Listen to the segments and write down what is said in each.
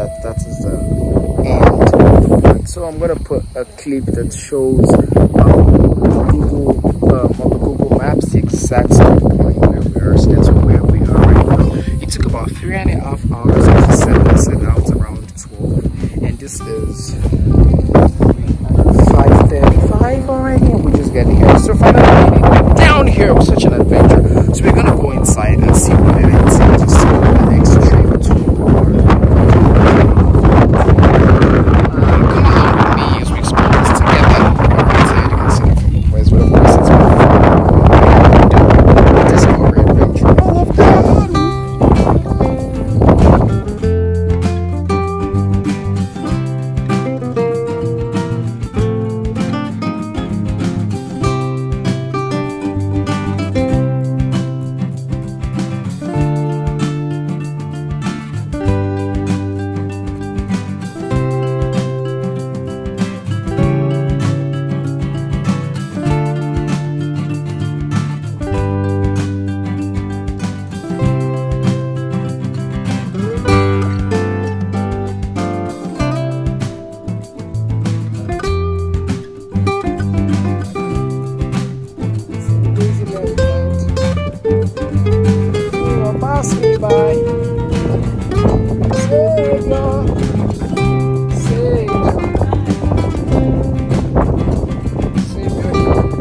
that is the end of that. So I'm gonna put a clip that shows on the Google Maps the exact start point where we are. So that's where we are right now. It took about 3.5 hours, as I said. I said now it's around 12, and this is 5:35 already, and we just getting here. So finally down here was such an adventure. So we're gonna go inside and see what it is and just see what the extreme tour. Come along with me as we explore this together. Right here, you can see where's where the voices are. Discovery adventure. All of that. Pass me by, Savior, Savior, Savior.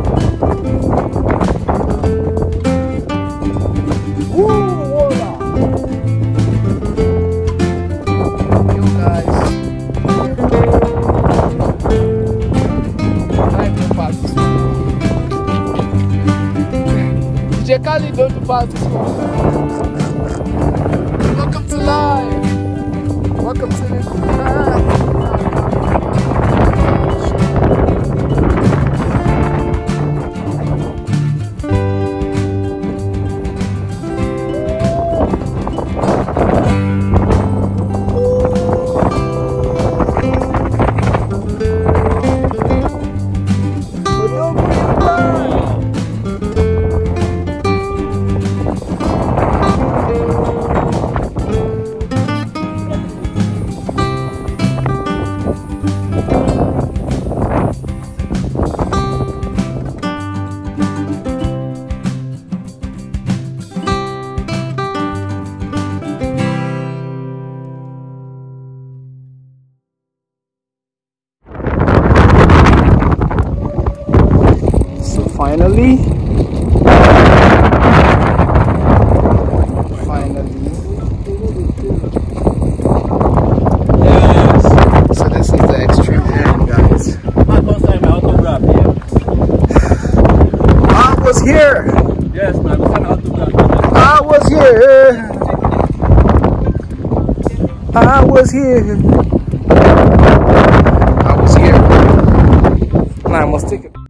Woo, voila! You guys, time to pass this one. DJ Kali, don't pass this one. Welcome to life. Welcome to the Finally, yes. So this is the extreme end, guys. My first time autograph here. I was here. Yes, my first time autograph. I was here. I was here. I was here. Now I must take it.